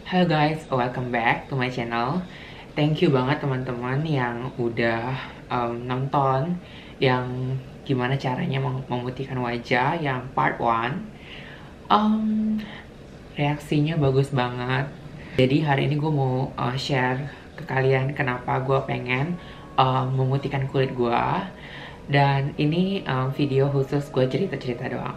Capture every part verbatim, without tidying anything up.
Halo guys, welcome back to my channel. Thank you banget teman-teman yang udah um, nonton yang gimana caranya mem- memutihkan wajah yang part one. Um, reaksinya bagus banget. Jadi hari ini gue mau uh, share ke kalian kenapa gue pengen um, memutihkan kulit gue. Dan ini um, video khusus gue cerita-cerita doang.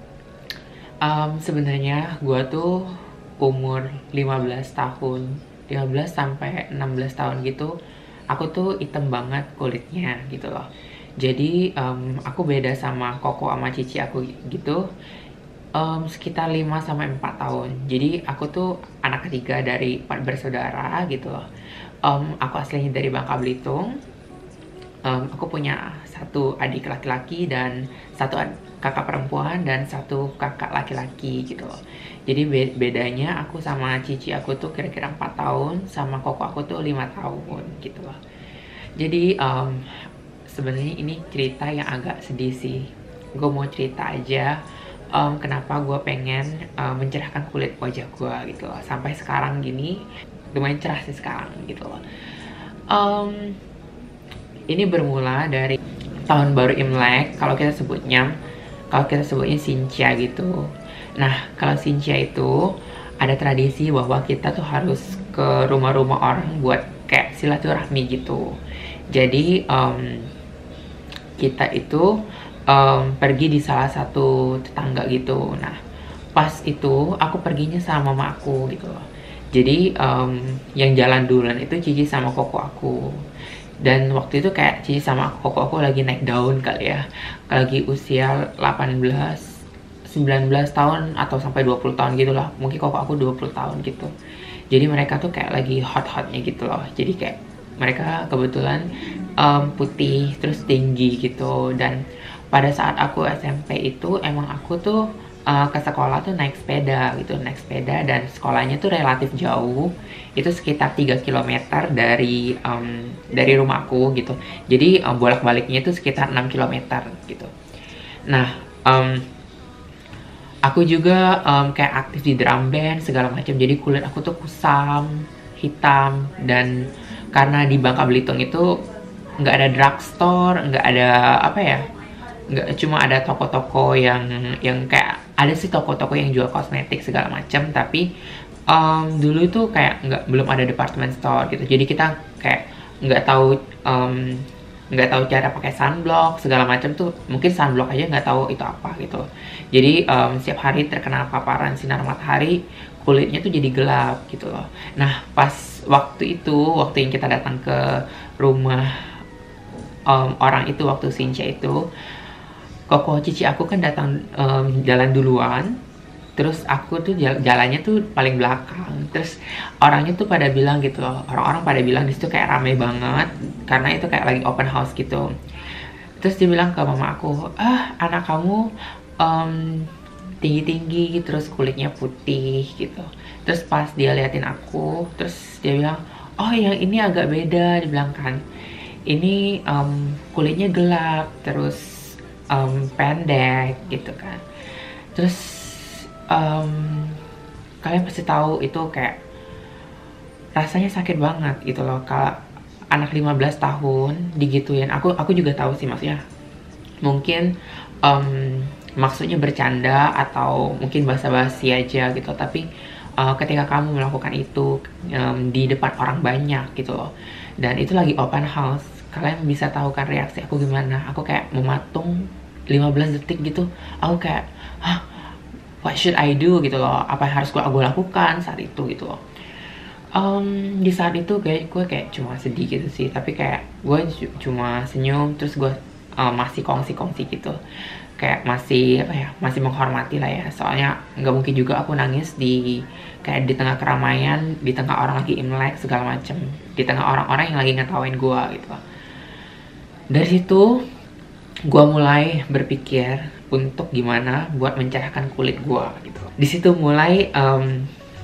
Um, sebenarnya gue tuh umur lima belas tahun, lima belas sampai enam belas tahun gitu, aku tuh hitam banget kulitnya gitu loh. Jadi um, aku beda sama koko sama cici aku gitu, um, sekitar lima sampai empat tahun. Jadi aku tuh anak ketiga dari empat bersaudara gitu loh. Um, aku aslinya dari Bangka Belitung. Um, aku punya satu adik laki-laki dan satu kakak perempuan dan satu kakak laki-laki gitu loh. Jadi be bedanya aku sama cici aku tuh kira-kira empat tahun, sama koko aku tuh lima tahun gitu loh. Jadi um, sebenarnya ini cerita yang agak sedih sih. Gue mau cerita aja um, kenapa gue pengen um, mencerahkan kulit wajah gue gitu loh. Sampai sekarang gini lumayan cerah sih sekarang gitu loh. Um, ini bermula dari tahun baru Imlek, kalau kita sebutnya kalau kita sebutnya Xinjia gitu. Nah, kalau Xinjia itu ada tradisi bahwa kita tuh harus ke rumah-rumah orang buat kayak silaturahmi gitu. Jadi um, kita itu um, pergi di salah satu tetangga gitu. Nah, pas itu aku perginya sama mama aku gitu loh. Jadi um, yang jalan duluan itu cici sama koko aku. Dan waktu itu kayak cici sama koko aku lagi naik daun kali ya, lagi usia delapan belas sembilan belas tahun atau sampai dua puluh tahun gitu lah, mungkin koko aku dua puluh tahun gitu. Jadi mereka tuh kayak lagi hot-hotnya gitu loh. Jadi kayak mereka kebetulan um, putih terus tinggi gitu. Dan pada saat aku S M P itu emang aku tuh uh, ke sekolah tuh naik sepeda gitu, naik sepeda dan sekolahnya tuh relatif jauh. Itu sekitar tiga kilometer dari um, dari rumahku gitu. Jadi um, bolak-baliknya itu sekitar enam kilometer gitu. Nah, um, aku juga um, kayak aktif di drum band segala macam. Jadi kulit aku tuh kusam, hitam, dan karena di Bangka Belitung itu nggak ada drugstore, nggak ada apa ya, nggak cuma ada toko-toko yang yang kayak ada sih toko-toko yang jual kosmetik segala macam, tapi um, dulu itu kayak nggak belum ada department store gitu. Jadi kita kayak nggak tahu um, nggak tahu cara pakai sunblock segala macam tuh, mungkin sunblock aja nggak tahu itu apa gitu. Jadi um, setiap hari terkena paparan sinar matahari, kulitnya tuh jadi gelap gitu loh. Nah, pas waktu itu, waktu yang kita datang ke rumah um, orang itu, waktu Xinjia itu, koko cici aku kan datang um, jalan duluan, terus aku tuh jal jalannya tuh paling belakang. Terus orangnya tuh pada bilang gitu loh, orang-orang pada bilang di situ kayak rame banget karena itu kayak lagi open house gitu. Terus dia bilang ke mama aku, ah anak kamu um, tinggi-tinggi terus kulitnya putih gitu. Terus pas dia liatin aku, terus dia bilang, oh yang ini agak beda, dibilang kan, ini um, kulitnya gelap terus um, pendek gitu kan. Terus um, kalian pasti tahu itu kayak rasanya sakit banget gitu loh. Kalau anak lima belas tahun digituin, aku aku juga tahu sih maksudnya mungkin um, maksudnya bercanda atau mungkin basa-basi aja gitu, tapi uh, ketika kamu melakukan itu um, di depan orang banyak gitu loh, dan itu lagi open house, kalian bisa tahu kan reaksi aku gimana. Aku kayak mematung lima belas detik gitu. Aku kayak, hah, what should I do gitu loh, apa yang harus gue aku lakukan saat itu gitu loh. Um, di saat itu kayak gue kayak cuma sedih gitu sih, tapi kayak gue cuma senyum, terus gue uh, masih kongsi-kongsi gitu, kayak masih apa ya, masih menghormati lah ya, soalnya nggak mungkin juga aku nangis di kayak di tengah keramaian, di tengah orang lagi Imlek segala macem, di tengah orang-orang yang lagi ngetawain gue gitu. Dari situ gue mulai berpikir untuk gimana buat mencerahkan kulit gue gitu. Di situ mulai um,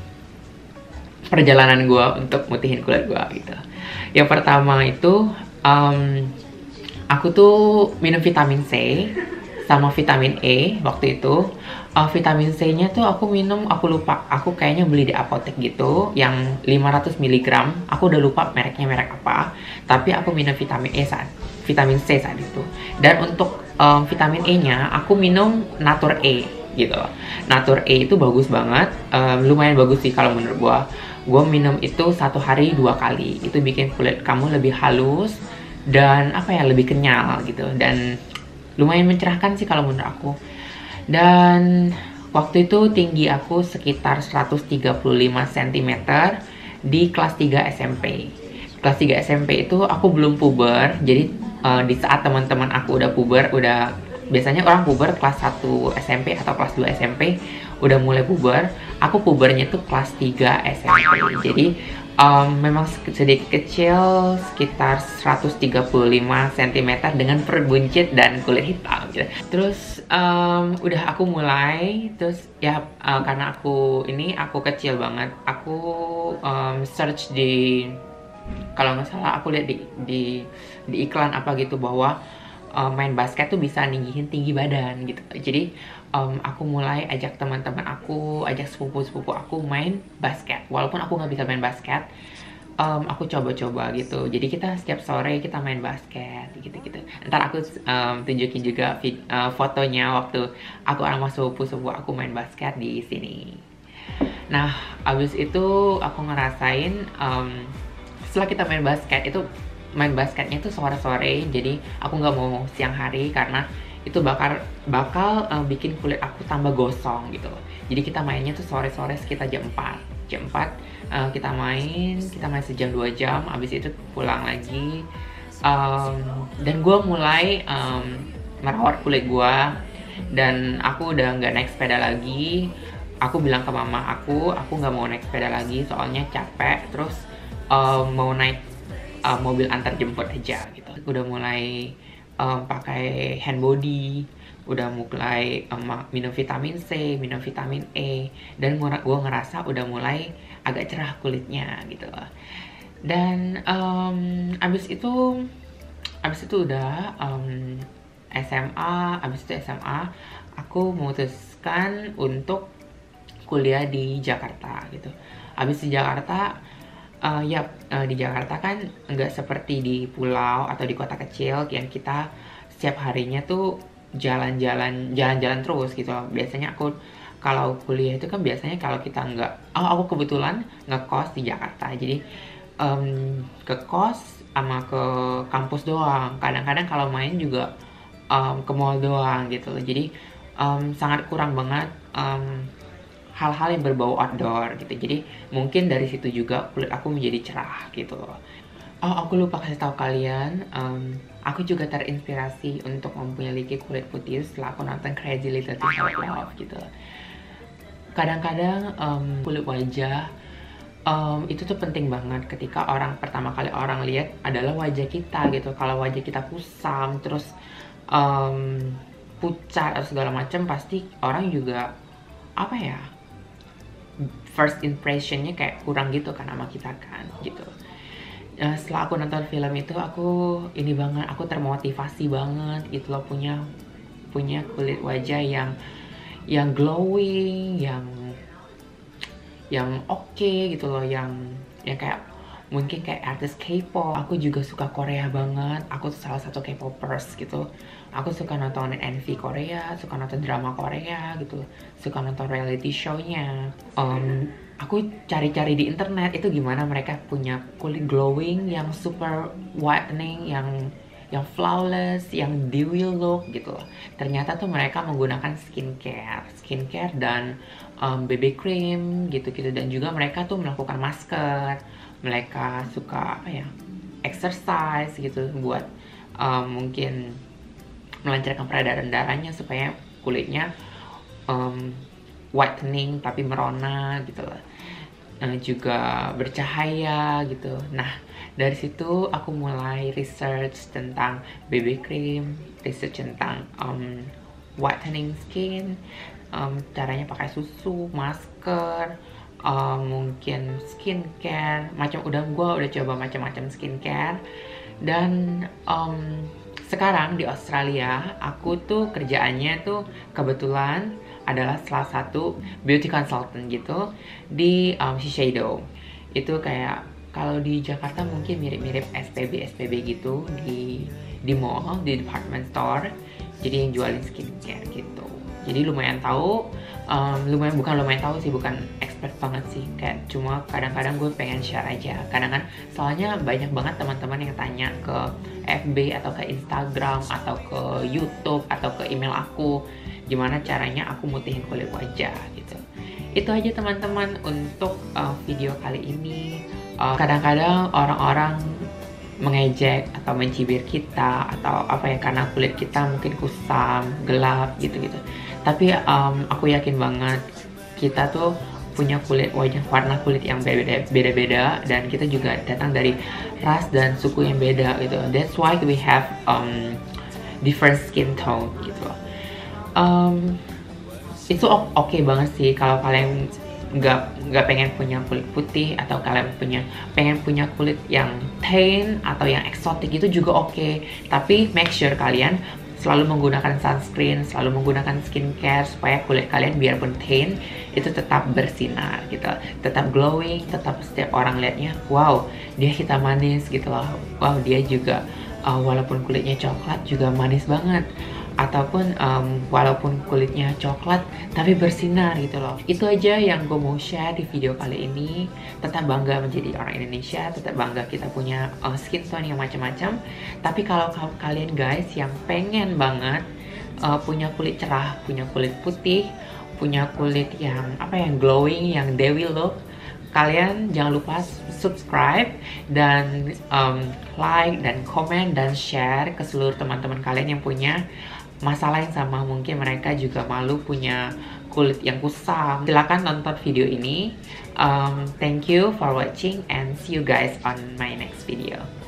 perjalanan gue untuk mutihin kulit gue gitu. Yang pertama itu um, aku tuh minum vitamin C sama vitamin E waktu itu. Uh, vitamin C-nya tuh aku minum, aku lupa, aku kayaknya beli di apotek gitu, yang lima ratus miligram. Aku udah lupa mereknya merek apa, tapi aku minum vitamin E saat vitamin C saat itu. Dan untuk um, vitamin E-nya aku minum Nature E gitu. Nature E itu bagus banget, um, lumayan bagus sih kalau menurut gua. Gua minum itu satu hari dua kali. Itu bikin kulit kamu lebih halus dan apa ya, lebih kenyal gitu, dan lumayan mencerahkan sih kalau menurut aku. Dan waktu itu tinggi aku sekitar seratus tiga puluh lima sentimeter di kelas tiga S M P. Kelas tiga S M P itu aku belum puber, jadi uh, di saat teman-teman aku udah puber, udah biasanya orang puber kelas satu S M P atau kelas dua S M P udah mulai puber. Aku pubernya tuh kelas tiga S M P. Jadi um, memang sedikit kecil, sekitar seratus tiga puluh lima sentimeter dengan perut buncit dan kulit hitam gitu. Terus um, udah aku mulai, terus ya uh, karena aku ini aku kecil banget, aku um, search di, kalau nggak salah aku lihat di, di di iklan apa gitu bahwa uh, main basket tuh bisa ninggihin tinggi badan gitu. Jadi um, aku mulai ajak teman-teman aku, ajak sepupu-sepupu aku main basket. Walaupun aku nggak bisa main basket, um, aku coba-coba gitu. Jadi kita setiap sore kita main basket gitu-gitu. Ntar aku um, tunjukin juga vid- uh, fotonya waktu aku sama sepupu-sepupu aku main basket di sini. Nah, abis itu aku ngerasain um, setelah kita main basket itu, main basketnya itu sore-sore, jadi aku nggak mau siang hari karena itu bakal bakal uh, bikin kulit aku tambah gosong gitu. Jadi kita mainnya tuh sore-sore sekitar jam empat. Jam empat uh, kita main, kita main sejam dua jam, abis itu pulang lagi. Um, dan gue mulai um, merawat kulit gue, dan aku udah nggak naik sepeda lagi. Aku bilang ke mama aku, aku nggak mau naik sepeda lagi soalnya capek. Terus um, mau naik Uh, mobil antar jemput aja gitu. Udah mulai um, pakai hand body, udah mulai um, minum vitamin C, minum vitamin E, dan gue ngerasa udah mulai agak cerah kulitnya gitu. Dan um, abis itu abis itu udah um, S M A, abis itu S M A aku memutuskan untuk kuliah di Jakarta gitu. Abis di Jakarta, Uh, ya, uh, di Jakarta kan nggak seperti di pulau atau di kota kecil yang kita setiap harinya tuh jalan-jalan jalan-jalan terus gitu. Biasanya aku kalau kuliah itu kan biasanya kalau kita nggak, oh aku kebetulan ngekos di Jakarta, jadi um, ke kos sama ke kampus doang. Kadang-kadang kalau main juga um, ke mall doang gitu. Jadi um, sangat kurang banget um, hal-hal yang berbau outdoor gitu. Jadi mungkin dari situ juga kulit aku menjadi cerah gitu loh. Oh, aku lupa kasih tahu kalian, um, aku juga terinspirasi untuk memiliki kulit putih setelah aku nonton Crazy Little Things About Love gitu. Kadang-kadang um, kulit wajah um, itu tuh penting banget ketika orang pertama kali orang lihat adalah wajah kita gitu. Kalau wajah kita kusam terus um, pucat atau segala macam, pasti orang juga apa ya, first impressionnya kayak kurang gitu kan sama kita kan gitu. Uh, setelah aku nonton film itu aku ini banget, aku termotivasi banget gitu loh, punya punya kulit wajah yang yang glowing, yang yang oke okay, gitu loh, yang yang kayak mungkin kayak artis K-pop. Aku juga suka Korea banget, aku salah satu K-popers gitu. Aku suka nonton N V Korea, suka nonton drama Korea gitu, suka nonton reality show-nya. Um, aku cari-cari di internet itu gimana mereka punya kulit glowing yang super whitening, yang yang flawless, yang dewy look gitu loh. Ternyata tuh mereka menggunakan skincare, skincare dan um, B B cream gitu-gitu, dan juga mereka tuh melakukan masker. Mereka suka apa ya, exercise gitu buat um, mungkin melancarkan peredaran darahnya supaya kulitnya um, whitening tapi merona gitu loh. Uh, juga bercahaya gitu. Nah, dari situ aku mulai research tentang B B cream, research tentang um, whitening skin, um, caranya pakai susu, masker, um, mungkin skincare, macam udah gue udah coba macam-macam skincare. Dan um, sekarang di Australia, aku tuh kerjaannya tuh kebetulan adalah salah satu beauty consultant gitu di um, Shiseido. Itu kayak kalau di Jakarta mungkin mirip-mirip S P B S P B gitu di di mall, di department store. Jadi yang jualin skincare gitu. Jadi lumayan tahu, um, lumayan bukan lumayan tahu sih, bukan expert banget sih. Kayak cuma kadang-kadang gue pengen share aja. Kadang kan soalnya banyak banget teman-teman yang tanya ke F B atau ke Instagram atau ke YouTube atau ke email aku, gimana caranya aku mutihin kulit wajah gitu. Itu aja teman-teman untuk uh, video kali ini. Uh, kadang-kadang orang-orang mengejek atau mencibir kita atau apa ya, karena kulit kita mungkin kusam, gelap gitu-gitu. Tapi um, aku yakin banget kita tuh punya kulit wajah, warna kulit yang beda-beda, dan kita juga datang dari ras dan suku yang beda gitu. That's why we have um, different skin tone gitu. Um, itu oke okay banget sih kalau kalian nggak nggak pengen punya kulit putih, atau kalian punya pengen punya kulit yang tan atau yang eksotik, itu juga oke okay. Tapi make sure kalian selalu menggunakan sunscreen, selalu menggunakan skincare supaya kulit kalian biarpun tan itu tetap bersinar gitu, tetap glowing, tetap setiap orang lihatnya wow dia hitam manis gitu loh, wow dia juga uh, walaupun kulitnya coklat juga manis banget, ataupun um, walaupun kulitnya coklat tapi bersinar gitu loh. Itu aja yang gue mau share di video kali ini. Tetap bangga menjadi orang Indonesia, tetap bangga kita punya uh, skin tone yang macam-macam. Tapi kalau kalian guys yang pengen banget uh, punya kulit cerah, punya kulit putih, punya kulit yang apa yang glowing, yang dewy look, kalian jangan lupa subscribe dan um, like dan komen dan share ke seluruh teman-teman kalian yang punya masalah yang sama. Mungkin mereka juga malu punya kulit yang kusam. Silahkan nonton video ini. Um, thank you for watching and see you guys on my next video.